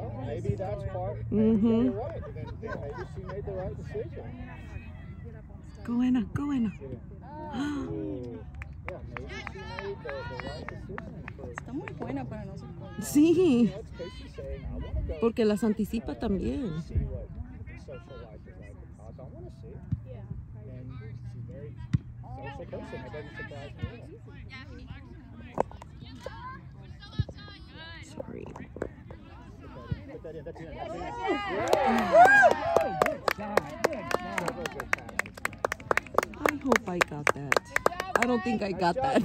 Well, maybe that's part. Mm-hmm. You're right. Then maybe she made the right decision. Go, Anna. Go, Anna. Yeah. Ooh. Yeah, maybe she made the right decision for. Está muy buena para no ser con. Sí, That's Casey saying, I want to go. porque las anticipa también. See what social life is like in college. I want to see. Yeah. And she's a very social person. That doesn't surprise me at all. Sorry. Put that in. That's in. That's in. I hope I got that. I don't think I got that.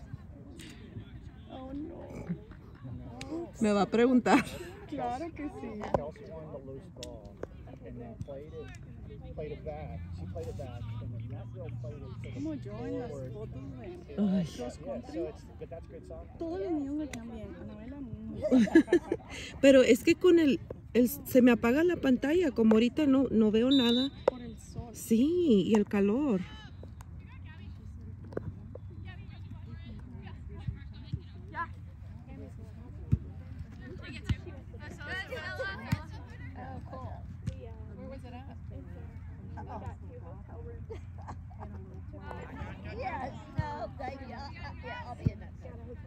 Oh no. Me va a preguntar. Claro que sí. Kelsey won the loose ball and then played it back. She played it back and then that girl played it. Como yo en las fotos de Ay. cross country. So it's, but that's good soccer. Todos los niños le quedan bien. Anabela no. Pero es que con se me apaga la pantalla, como ahorita no veo nada. Por el sol. Sí, y el calor. Yes, no, baby, yeah, I'll be in that.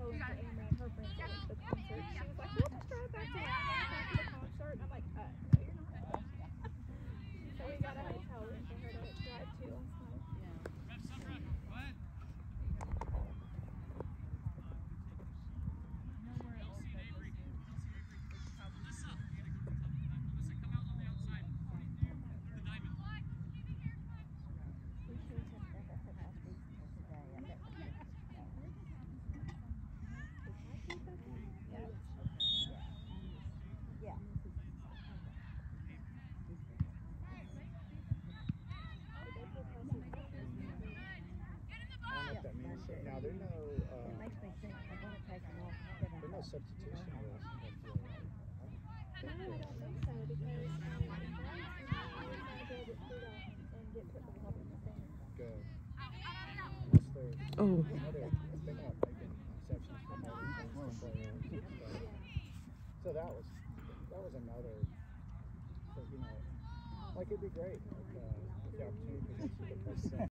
Now there's no. It makes me think I'm going to take them off. There's no substitution rules. Good. Oh. So that was another. So, like it'd be great. Like, the opportunity to